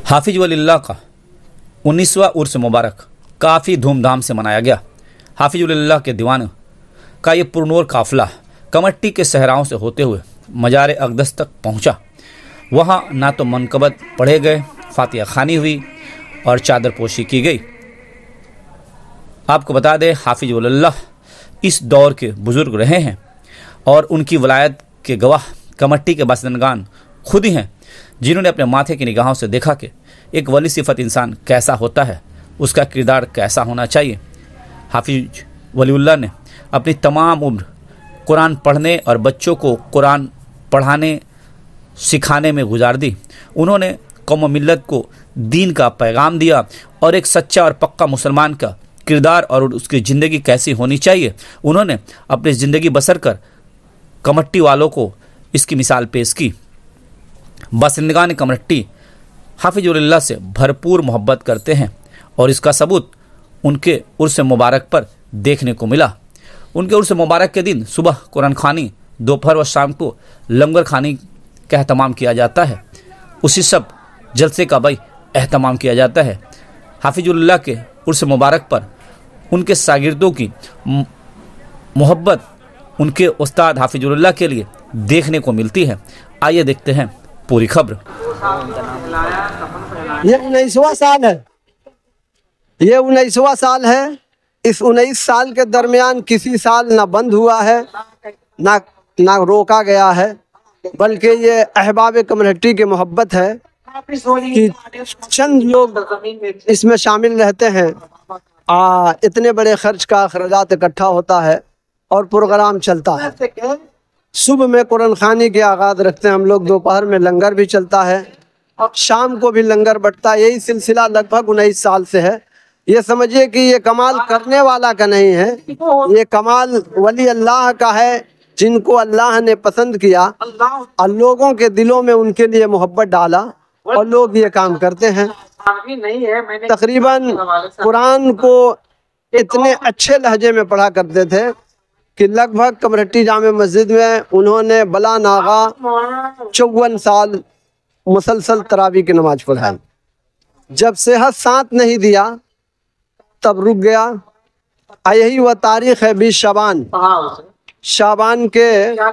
हाफिज वलील्लाह का 19वां उर्स मुबारक काफ़ी धूमधाम से मनाया गया। हाफिज वलील्लाह के दीवान का ये पुरनूर काफ़िला कमट्टी के सहराओं से होते हुए मजार अक़दस तक पहुंचा। वहां ना तो मनकबत पढ़े गए, फातिहा खानी हुई और चादर पोशी की गई। आपको बता दें, हाफिज वलील्लाह इस दौर के बुज़ुर्ग रहे हैं और उनकी वलायत के गवाह कमट्टी के बासिंदगान खुद ही हैं, जिन्होंने अपने माथे की निगाहों से देखा कि एक वली सिफत इंसान कैसा होता है, उसका किरदार कैसा होना चाहिए। हाफिज वलीउल्लाह ने अपनी तमाम उम्र कुरान पढ़ने और बच्चों को कुरान पढ़ाने सिखाने में गुजार दी। उन्होंने कौम मिल्लत को दीन का पैगाम दिया और एक सच्चा और पक्का मुसलमान का किरदार और उसकी ज़िंदगी कैसी होनी चाहिए उन्होंने अपनी ज़िंदगी बसर कर कमट्टी वालों को इसकी मिसाल पेश की। बासिंदगान कमट्टी हाफिज वलील्लाह से भरपूर मोहब्बत करते हैं और इसका सबूत उनके उर्स मुबारक पर देखने को मिला। उनके उर्स मुबारक के दिन सुबह कुरान खानी, दोपहर व शाम को लंगर खानी का एहतमाम किया जाता है। उसी सब जलसे का भी एहतमाम किया जाता है। हाफिज वलील्लाह के उर्स मुबारक पर उनके शागिर्दों की मोहब्बत उनके उस्ताद हाफिज वलील्लाह के लिए देखने को मिलती है। आइए देखते हैं पूरी खबर। ये 19वां साल है। ये 19वां साल है। इस 19 साल के दरमियान किसी साल ना बंद हुआ है ना रोका गया है, बल्कि ये अहबाब कम्युनिटी की मोहब्बत है कि चंद लोग इसमें शामिल रहते हैं। इतने बड़े खर्च का अखराजात इकट्ठा होता है और प्रोग्राम चलता है। सुबह में कुरान खानी के आगाज़ रखते हैं हम लोग, दोपहर में लंगर भी चलता है और शाम को भी लंगर बंटता है। यही सिलसिला लगभग 19 साल से है। ये समझिए कि ये कमाल करने वाला का नहीं है, ये कमाल वली अल्लाह का है, जिनको अल्लाह ने पसंद किया और लोगों के दिलों में उनके लिए मोहब्बत डाला और लोग ये काम करते हैं। तकरीबन कुरान को इतने अच्छे लहजे में पढ़ा करते थे कि लगभग कमरट्टी जामे मस्जिद में उन्होंने बला नागा 54 साल मुसलसल तरावी की नमाज पढ़ाई। जब सेहत साथ नहीं दिया तब रुक गया। यही वह तारीख है 20 शाबान के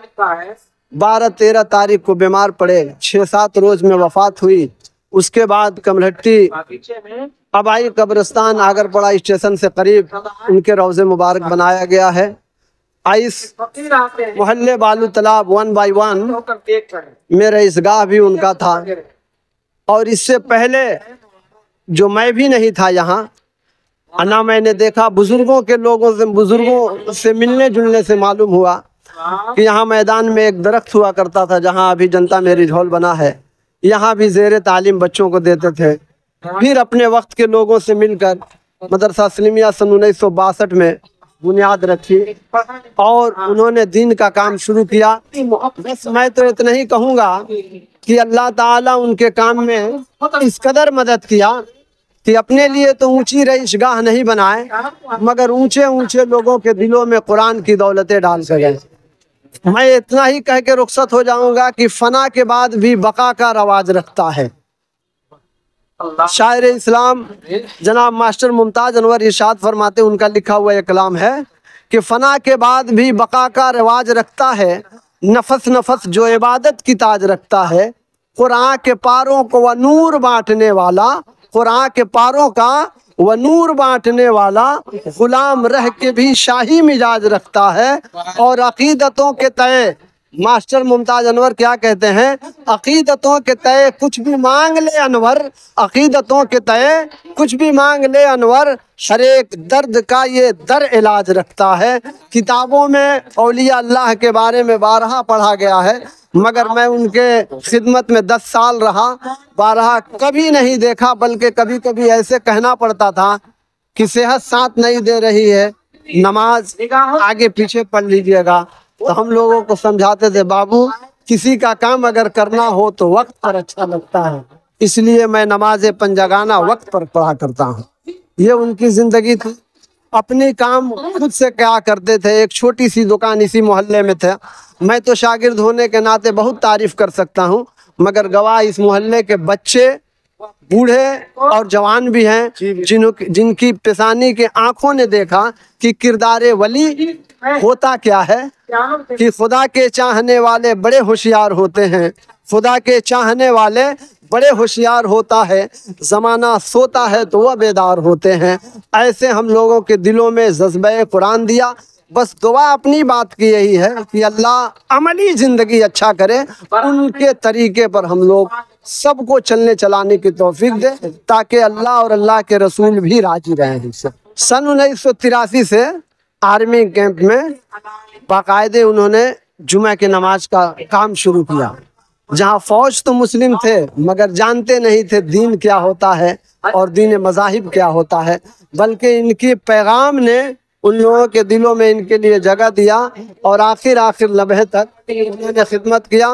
12-13 तारीख को बीमार पड़े, 6-7 रोज में वफात हुई। उसके बाद कमरट्टी अबाई कब्रिस्तान आगरपड़ा स्टेशन से करीब उनके रोज़े मुबारक बनाया गया है। इस मोहल्ले बालू तालाब 1 by 1 में रईसगाह भी उनका था। और इससे पहले जो मैं भी नहीं था यहाँ, ना मैंने देखा, बुजुर्गों से मिलने जुलने से मालूम हुआ कि यहाँ मैदान में एक दरख्त हुआ करता था, जहाँ अभी जनता मैरिज हॉल बना है। यहाँ भी ज़ेर तालीम बच्चों को देते थे। फिर अपने वक्त के लोगों से मिलकर मदरसा इस्लामिया सन 1962 में बुनियाद रखी और उन्होंने दीन का काम शुरू किया। बस मैं तो इतना ही कहूँगा कि अल्लाह ताला उनके काम में इस कदर मदद किया कि अपने लिए तो ऊंची रईसगाह नहीं बनाए, मगर ऊंचे ऊंचे लोगों के दिलों में कुरान की दौलतें डाल कर गए। मैं इतना ही कह के रुखसत हो जाऊंगा कि फना के बाद भी बका का रवाज रखता है। शायर इस्लाम जनाब मास्टर मुमताज अनवर इरशाद फरमाते, उनका लिखा हुआ एक कलाम है कि फना के बाद भी बका का रवाज रखता है, नफस नफस जो इबादत की ताज रखता है। कुरान के पारों को वह नूर बांटने वाला, कुरान के पारों का वह नूर बांटने वाला, गुलाम रह के भी शाही मिजाज रखता है। और अकीदतों के तय मास्टर मुमताज अनवर क्या कहते हैं, अकीदतों के तय कुछ भी मांग ले अनवर, अकीदतों के तय कुछ भी मांग ले अनवर, हर एक दर्द का ये दर इलाज रखता है। किताबों में औलिया अल्लाह के बारे में बारहा पढ़ा गया है, मगर मैं उनके खिदमत में 10 साल रहा, बारहा कभी नहीं देखा, बल्कि कभी कभी ऐसे कहना पड़ता था कि सेहत साथ नहीं दे रही है, नमाज आगे पीछे पढ़ लीजिएगा। तो हम लोगों को समझाते थे, बाबू किसी का काम अगर करना हो तो वक्त पर अच्छा लगता है, इसलिए मैं नमाज पंजगाना वक्त पर पढ़ा करता हूँ। ये उनकी जिंदगी थी। अपने काम खुद से क्या करते थे। एक छोटी सी दुकान इसी मोहल्ले में था। मैं तो शागिर्द होने के नाते बहुत तारीफ कर सकता हूँ, मगर गवाह इस मोहल्ले के बच्चे बूढ़े और जवान भी हैं जिनकी पेशानी के आंखों ने देखा कि किरदारे वली होता क्या है, कि खुदा के चाहने वाले बड़े होशियार होते हैं, खुदा के चाहने वाले बड़े होशियार होता है, ज़माना सोता है तो वह बेदार होते हैं। ऐसे हम लोगों के दिलों में जज्बे कुरान दिया। बस दुआ अपनी बात की यही है कि अल्लाह अमली ज़िंदगी अच्छा करे, उनके तरीके पर हम लोग सबको चलने चलाने की तौफीक दे, ताकि अल्लाह और अल्लाह के रसूल भी राजी रहें हमसे। सन 1983 से आर्मी कैंप में बाकायदे उन्होंने जुमा की नमाज का काम शुरू किया। जहाँ फौज तो मुस्लिम थे मगर जानते नहीं थे दीन क्या होता है और दीन मज़ाहिब क्या होता है, बल्कि इनकी पैगाम ने उन लोगों के दिलों में इनके लिए जगह दिया और आखिर लम्हे तक उन्होंने खिदमत किया।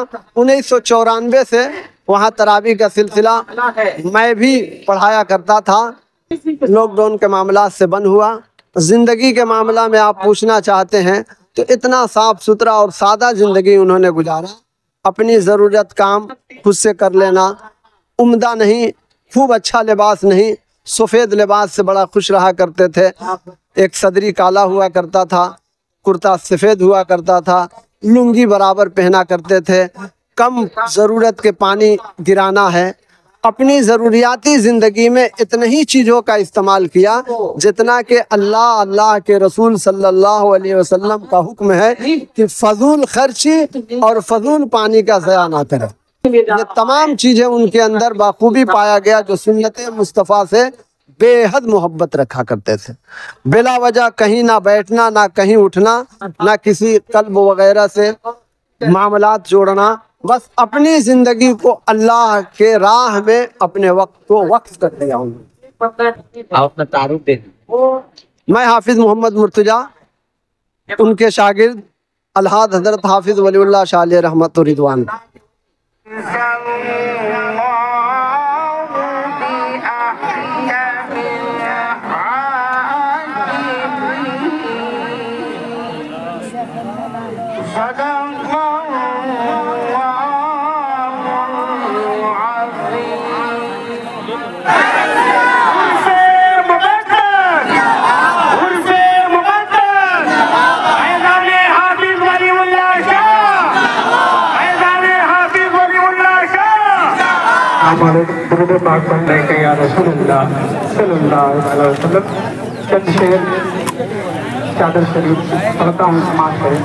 1994 से वहाँ तरावी का सिलसिला मैं भी पढ़ाया करता था। लॉकडाउन के मामला से बंद हुआ। ज़िंदगी के मामला में आप पूछना चाहते हैं तो इतना साफ सुथरा और सादा ज़िंदगी उन्होंने गुजारा। अपनी ज़रूरत काम खुद से कर लेना, उम्दा नहीं, खूब अच्छा लिबास नहीं, सफ़ेद लिबास से बड़ा खुश रहा करते थे। एक सदरी काला हुआ करता था, कुर्ता सफ़ेद हुआ करता था, लुंगी बराबर पहना करते थे। कम ज़रूरत के पानी गिराना है। अपनी ज़रूरियाती ज़िंदगी में इतनी ही चीज़ों का इस्तेमाल किया जितना कि अल्लाह के रसूल सल्लल्लाहु अलैहि वसल्लम का हुक्म है कि फ़ज़ूल खर्ची और फ़ज़ूल पानी का ज़या ना करें। ये तमाम चीज़ें उनके अंदर बाखूबी पाया गया, जो सुन्नत मुस्तफ़ा से बेहद मोहब्बत रखा करते थे। बिला वजह कहीं ना बैठना, ना कहीं उठना, ना किसी कल्ब वगैरह से मामलात जोड़ना, बस अपनी ज़िंदगी को अल्लाह के राह में अपने वक्त को वक्फ कर दिया हूँ। अपना तारुफ दे। मैं हाफिज़ मोहम्मद मुर्तजा, उनके शागिर्द अलहाद हज़रत हाफिज़ वलीउल्लाह शाह अलैहि रहमत व रिदवान। दुरूद पाक पढ़ने के या रसूलुल्लाह सल्लल्लाहु अलैहि वसल्लम। चंद शेर चादर शरीफ पढ़ता हूँ, समाज करें।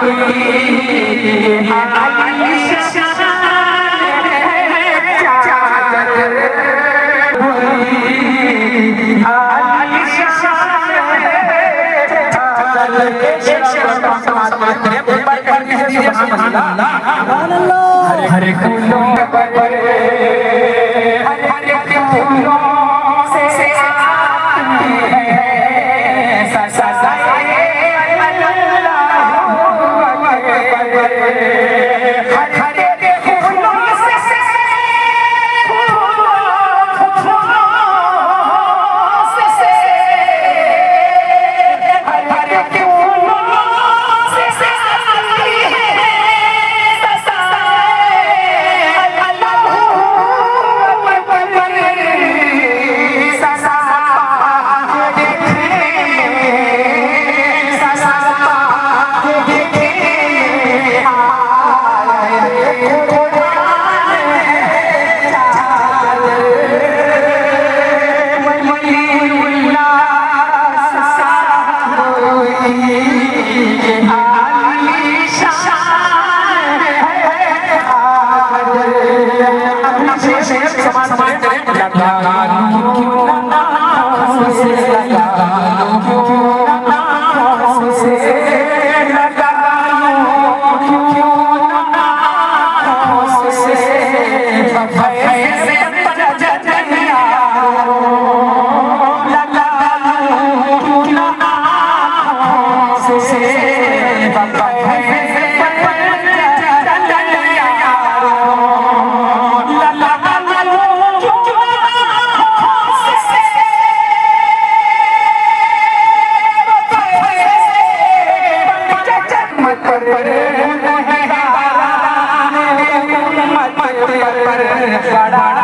بڑا